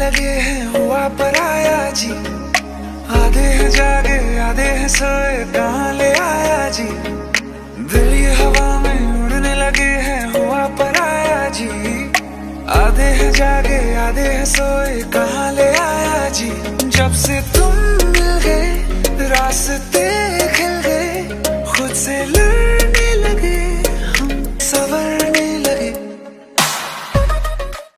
लगे हैं हुआ पराया जी। आधे हैं जागे आधे हैं सोए, कहाँ ले आया जी। दिल ये हवा में उड़ने लगे हैं हुआ पराया जी। आधे हैं जागे आधे हैं सोए, कहाँ ले आया जी। जब से तुम मिल गए रास्ते